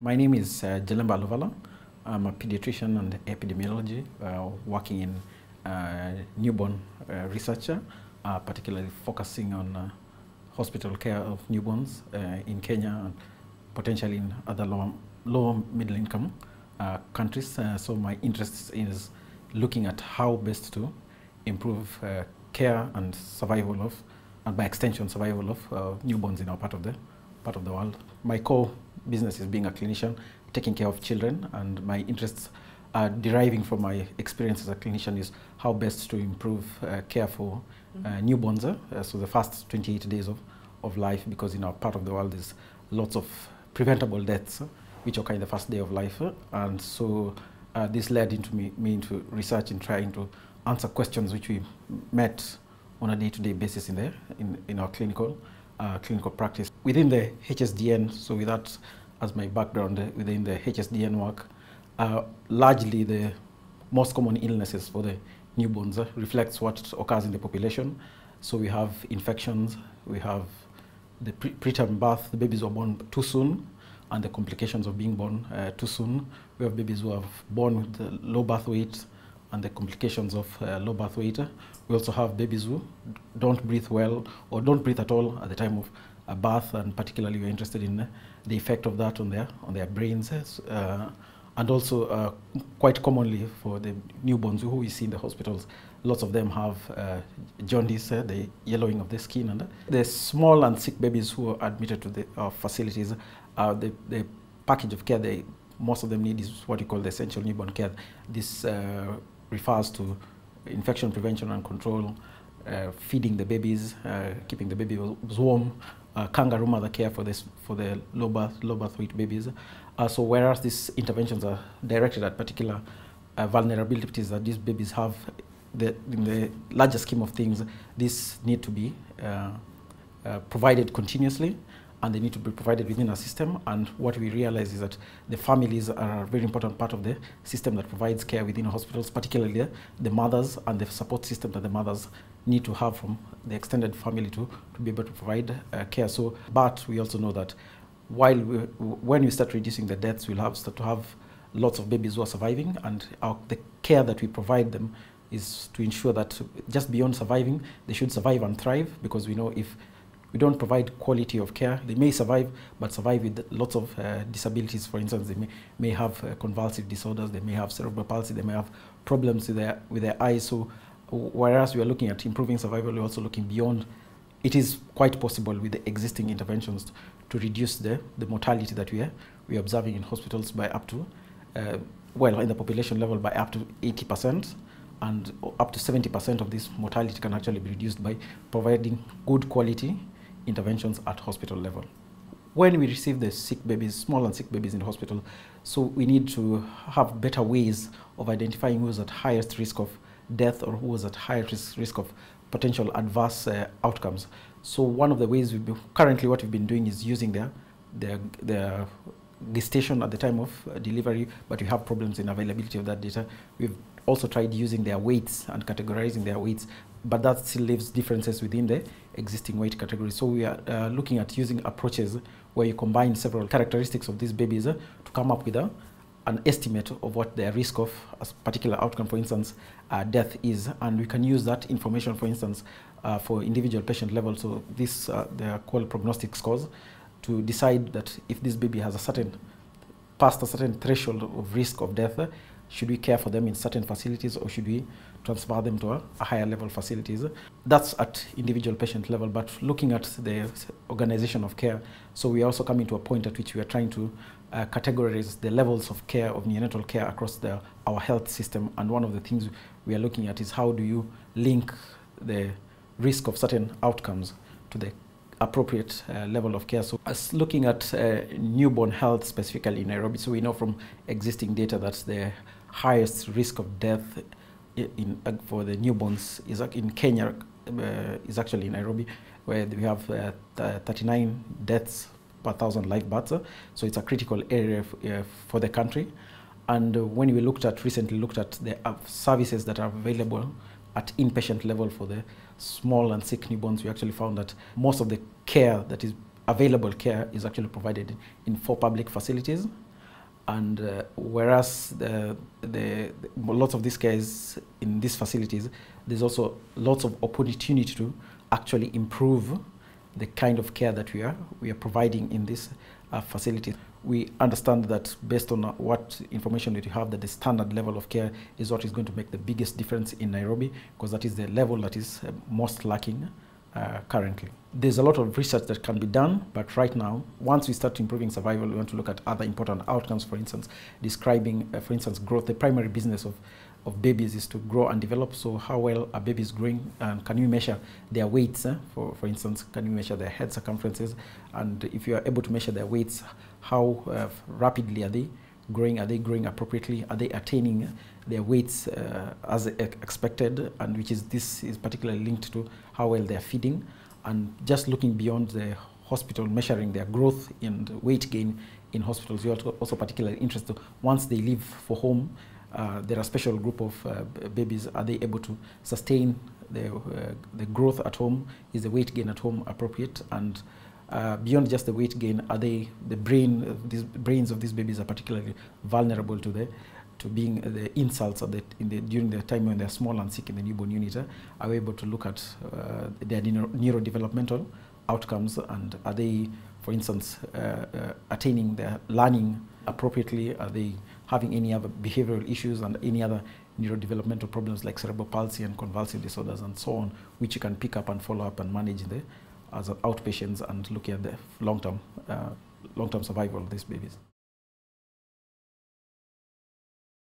My name is Jalemba Aluvaala. I'm a pediatrician and epidemiology working in newborn researcher, particularly focusing on hospital care of newborns in Kenya and potentially in other low middle income countries. So my interest is looking at how best to improve care and survival of, and by extension survival of newborns in our part of the world. My core business is being a clinician, taking care of children, and my interests deriving from my experience as a clinician is how best to improve care for newborns, so the first 28 days of life, because in our part of the world there's lots of preventable deaths which occur in the first day of life, and so this led into me into research and trying to answer questions which we met on a day-to-day basis in our clinical practice. Within the HSDN, so with that as my background within the HSDN work, largely the most common illnesses for the newborns reflects what occurs in the population. So we have infections, we have the preterm birth, the babies who are born too soon, and the complications of being born too soon. We have babies who are born with low birth weight and the complications of low birth weight. We also have babies who don't breathe well or don't breathe at all at the time of birth, and particularly we're interested in the effect of that on their brains. And also quite commonly for the newborns who we see in the hospitals, lots of them have jaundice, the yellowing of the skin. And the small and sick babies who are admitted to our facilities, the package of care most of them need is what we call the essential newborn care. This refers to infection prevention and control, feeding the babies, keeping the babies warm, kangaroo mother care for the low birth weight babies. So whereas these interventions are directed at particular vulnerabilities that these babies have, in the larger scheme of things, these need to be provided continuously, and they need to be provided within a system. And what we realize is that the families are a very important part of the system that provides care within hospitals, particularly the mothers and the support system that the mothers need to have from the extended family to be able to provide care. So, but we also know that when we start reducing the deaths, we'll start to have lots of babies who are surviving, and the care that we provide them is to ensure that just beyond surviving, they should survive and thrive, because we know if we don't provide quality of care, they may survive, but survive with lots of disabilities. For instance, they may have convulsive disorders, they may have cerebral palsy, they may have problems with their eyes. So whereas we are looking at improving survival, we're also looking beyond. It is quite possible with the existing interventions to reduce the mortality that we are observing in hospitals by up to, in the population level by up to 80%. And up to 70% of this mortality can actually be reduced by providing good quality interventions at hospital level. When we receive the sick babies, small and sick babies in the hospital, so we need to have better ways of identifying who is at highest risk of death or who is at highest risk of potential adverse outcomes. So one of the ways currently what we've been doing is using their gestation at the time of delivery, but we have problems in availability of that data. We've also tried using their weights and categorizing their weights, but that still leaves differences within the existing weight category. So we are looking at using approaches where you combine several characteristics of these babies to come up with an estimate of what their risk of a particular outcome, for instance, death is. And we can use that information, for instance, for individual patient level. So this, they are called prognostic scores, to decide that if this baby has past a certain threshold of risk of death, should we care for them in certain facilities or should we transfer them to a higher level facilities? That's at individual patient level, but looking at the organization of care, so we are also coming to a point at which we are trying to categorize the levels of care, of neonatal care across our health system. And one of the things we are looking at is how do you link the risk of certain outcomes to the appropriate level of care. So as looking at newborn health specifically in Nairobi, so we know from existing data that the highest risk of death for the newborns is in Kenya, is actually in Nairobi, where we have 39 deaths per 1,000 live births. So it's a critical area for the country. And when we recently looked at the services that are available at inpatient level for the small and sick newborns, we actually found that most of the care that is available care is actually provided in 4 public facilities. And whereas lots of these cares in these facilities, there's also lots of opportunity to actually improve the kind of care that we are providing in this facility. We understand that based on what information that you have, that the standard level of care is what is going to make the biggest difference in Nairobi, because that is the level that is most lacking currently. There's a lot of research that can be done, but right now, once we start improving survival, we want to look at other important outcomes, for instance, describing, for instance, growth. The primary business of babies is to grow and develop. So how well a baby is growing, and can you measure their weights? For instance, can you measure their head circumferences? And if you are able to measure their weights, how rapidly are they growing? Are they growing appropriately? Are they attaining their weights as expected? And this is particularly linked to how well they are feeding. And just looking beyond the hospital, measuring their growth and weight gain in hospitals, we are also particularly interested. Once they leave for home, there are a special group of babies. Are they able to sustain the growth at home? Is the weight gain at home appropriate? And beyond just the weight gain, are they these brains of these babies are particularly vulnerable to being the insults during the time when they're small and sick in the newborn unit? Are we able to look at their neurodevelopmental outcomes, and are they, for instance, attaining their learning appropriately? Are they having any other behavioral issues and any other neurodevelopmental problems like cerebral palsy and convulsive disorders and so on, which you can pick up and follow up and manage as outpatients and look at the long-term survival of these babies?